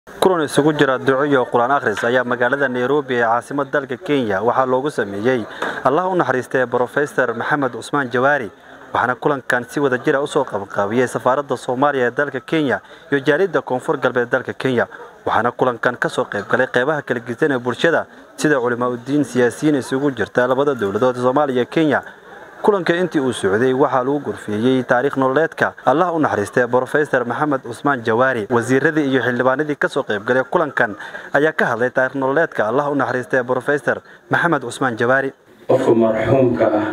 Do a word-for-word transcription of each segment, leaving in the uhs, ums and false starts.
kulan isugu jira duco iyo quraan akhris ayaa magaalada Nairobi ee caasimadda dalka Kenya waxaa loogu sameeyay Allah u naxariistay Professor Maxamed Cusmaan Jawaari waxaana kulankan si wada jir ah u soo qabanqaabiyay safaaradda Soomaaliya ee dalka Kenya iyo jaaliyadda Koonfur Galbeed dalka Kenya waxaana kulankan ka soo qayb galay qaybaha kala gedisan ee bulshada sida culimada diin siyaasiyiin isugu jirta labada dawladood Soomaaliya iyo Kenya kulanka intii uu socday waxa lagu gurfiyay taariikh nololeedka Allah u naxariistay Professor Maxamed Cusmaan Jawaari wasiiradii iyo xildhibaanadii ka soo qayb galay kulankan ayaa ka hadlay taariikh nololeedka Allah u naxariistay Professor Maxamed Cusmaan Jawaari qofka marxuumka ah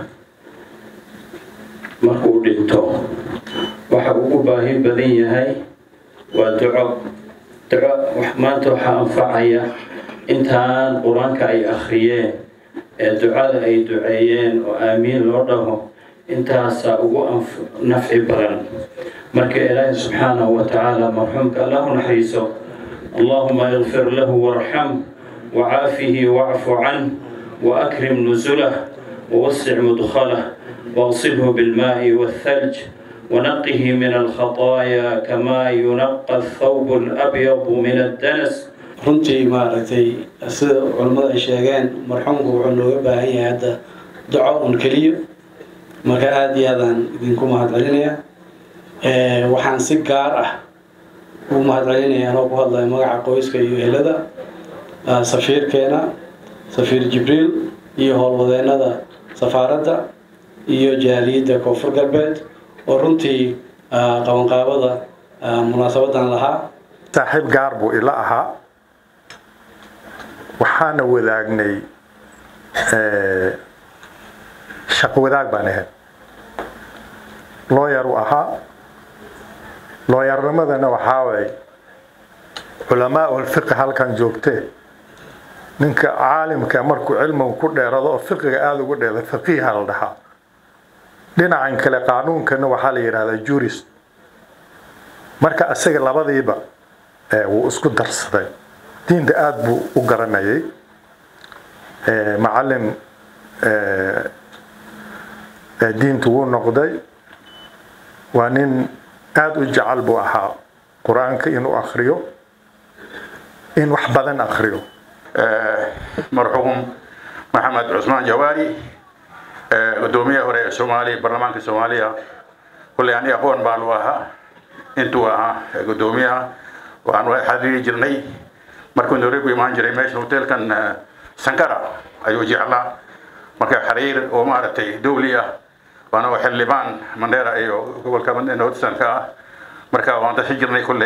markuu dhinto waxa uu u baahi badan yahay waa duco duco wax maanta waxa anfacaya intaan quraanka ay akhriyeen ducada ay duceeyeen oo aamiin loo dhaho intaas ugu nafci badan marka Ilaahay subhanahu wa ta'ala marxuumka Allah naxariiso Allahumma ighfir lahu warham wa'afihi wa'fu an wa akrim nuzulahu ووسع مدخله واغسله بالماء والثلج ونقه من الخطايا كما ينقى الثوب الأبيض من الدنس runtii maaragtay sida culimada ay sheegeen marxuumku wuxuu looga baahan yahay hadda duco un kaliya marka aad iyo aad aan idinku mahadcelinayaa ee waxaan si gaar ah u mahadcelinayaa anoo ku hadlayo magaca qoyska iyo ehelada safiirkeena safiir Jibriil iyo howlwadeenada safaaradda iyo jaaliyadda Koonfur Galbeed oo runtii qabanqaabada munaasabadan lahaa saaxiib gaar buu ila ahaa waxaana wadaagnay ee shaqo wadaag baan ahay lawyer u ahaa lawyernimadana waxaa way culamaa ul fiqh halkan joogtay ninka caalimka markuu cilmiga ku dheerado oo fiqiga aad ugu dheerado faqiiha la dhahaa dhinacan kale qaanuunkana waxaa la yiraahdaa jurist marka asaga labadiiba ee uu isku darsaday diinta aad buu u garanayay ee macallin ee diintu uu noqday waa nin aad u jecel buu ahaa quraanka inuu akhriyo in wax badan akhriyo مرحوم محمد عثمان جواري قدومية هوري الصومالي برلمان الصومالية كل يعني أقوان بالواها انتوا قدومية وأنا حديري جرني مركون دوري ما جري ماشي هوتيل كان سنكرة أيوة جعلا مركب حرير ومارتي دولية وأنا وحلبان من دير أيوة قبل كمان إنه سنكرة مركب وأنا تحجرني كل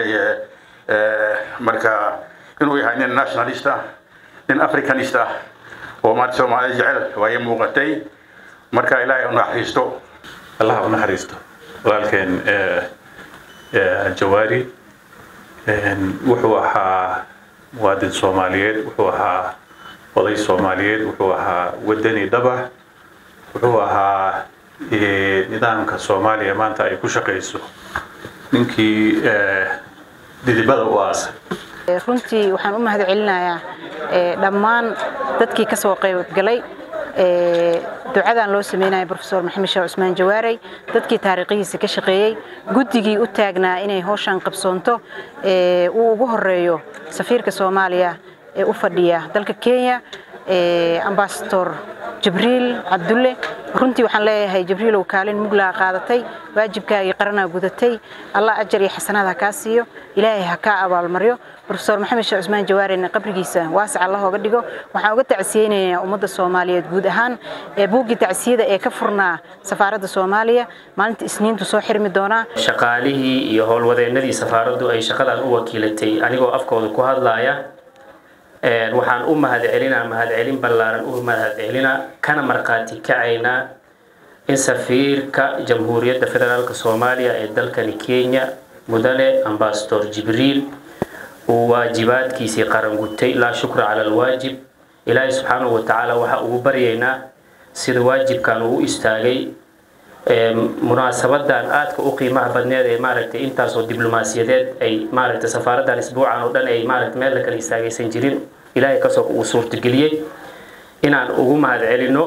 مركب إنه يعني الناشناليستا in africanista oo maad Soomaali jecel way muuqatay marka Ilaahay uu naxariisto Allah uu naxariisto walaalkeen ee ee Jawaari ee wuxuu ahaa muwaadin Soomaaliyeed wuxuu ahaa oday Soomaaliyeed wuxuu ahaa wadani dhabax wuxuu ahaa ee nidaamka Soomaaliya maanta ay ku shaqeyso ninkii ee didibada u aasay runtii waxaan u mahadcelinayaa ee dhammaan dadkii ka soo qayb galay ee ducadan loo sameeyay Professor Maxamed Cusmaan Jawaari dadkii taariikhiisa ka shaqeeyay guddigii u taagnaa inay hawshan qabsoonto ee uu ugu horeeyo safiirka Soomaaliya ee u fadhiya dalka Kenya ee ambassador Jibriil Abdulle runtii waxaan leeyahay Jibriil oo kaalin mugla qaadatay waajibkaaga qarana gudatay Allah ajar iyo xasanaad ka siiyo Ilaahay ha ka abaalmariyo Professor Maxamed Cusmaan Jawaari qabrigiisa waasic Allah uga dhigo waxaan uga tacsiyeenayaa ummadda Soomaaliyeed guud ahaan ee buugi tacsiyada ee ka furnaa safaaradda Soomaaliya maalinta Isniintu soo xirmi doona shaqaalihii iyo howlwadeenadii safaaraddu ay shaqadan u wakiilatay anigoo afkooda ku hadlaaya ee waxaan u mahadcelinaa mahadcelin ballaaran u mahadcelinaa kana marqaati kacayna in safiirka Jamhuuriyadda Federaalka Soomaaliya ee dalkani Kenya mudane ambassador Jibriil وواجباتكيسي قرنقوتي لا شكر على الواجب إلهي سبحانه وتعالى وحا وبرينا سيد واجب كانوا استاغي مناسبة دان آتك أقيمها بدنيا ماركت إنتاسو دبلوماسيادات أي ماركت سفارة دان أسبوعا ودان أي ماركت مالك الإستاغي سنجرين إلهي كسوك وصورة القلية إنان أقوم هذا علينو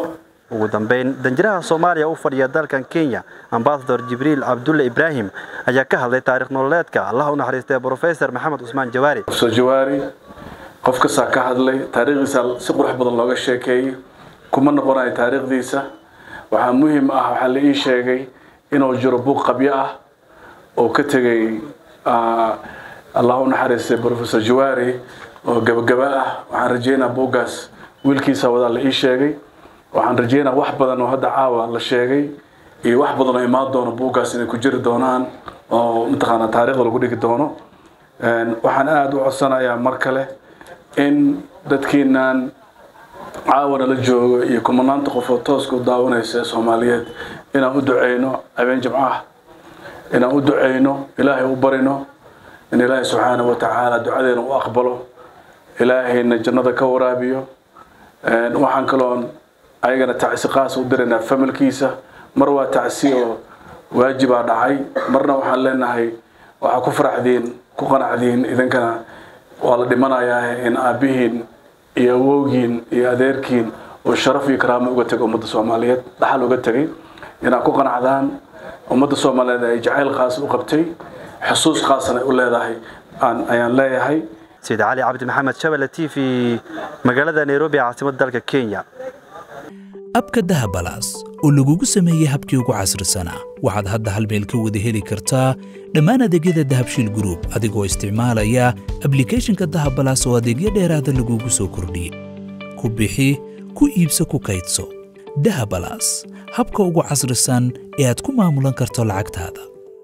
ugu dambeyn danjiraha Soomaaliya u fadhiya dalkan Kenya Ambassador Jibriil Abdulle Ibrahim ayaa ka hadlay taariikh nololeedka Allah u naxariistay Professor Maxamed Cusmaan Jawaari Professor Jawaari qof ka saa ka hadlay taariikhdiisa si qurux badan looga sheekeeyay kuma noqonay taariikhdiisa waxa muhiim ah waxa la ii sheegay inuu jiro buuq qabyo ah oo ka tagay Allah u naxariistay Professor Jawaari oo gabagaba ah waxaan rajeynaa buugaas wiilkiisa wada la ii sheegay waxaan rajeynaa wax badan oo hadda caawa la sheegay iyo wax badan oo imaan doono buugaas inay ku jiri doonaan oo intaqaana taariikhda lagu dhigi doono waxaan aad u codsanayaa mar kale in dadkeenan caawana la joogo iyo kumanaanta qof oo toos ku daawanaysa Soomaaliyeed inaan u duceyno habeen jimcaha inaan u duceyno Ilaahay u barino in Ilaahay subhanahu wa ta'ala ducadeena u aqbalo ilaahayna jannada ka waraabiyo waxaan kaloon ayagana tacsi qaas u direynaa familkiisa mar waa tacsi oo waajib ah dhacay marna waxaan leenahay waxa ku faraxdeen ku qanacdeen idinkana waa la dhimanayaa in aabihiin iyo awowgiin iyo adeerkiin oo sharaf iyo karaamo uga tagay ummadda Soomaaliyeed dhaxal uga tagay inaa ku qanacdaan ummadda Soomaaliyeed ay jacayl qaas u qabtay xusuus qaasna u leedahay aan ayaan leeyahay سيد علي عبد محمد شبل تي في مقالة نيروبي عاصمة دالك كينيا abka dahabalaas oo lagugu sameeyay habkii ugu casrisan waxaad hadda hal meel ka wada heli kartaa dhammaan adeegyada Dahabshiil Group adigoo isticmaalaya applicationka Dahabalaas oo adeegyo dheeraad ah lagugu soo kordhiyay ku bixi ku iibso ku kaydso Dahabalaas habka ugu casrisan ee aad ku maamulan karto lacagtaada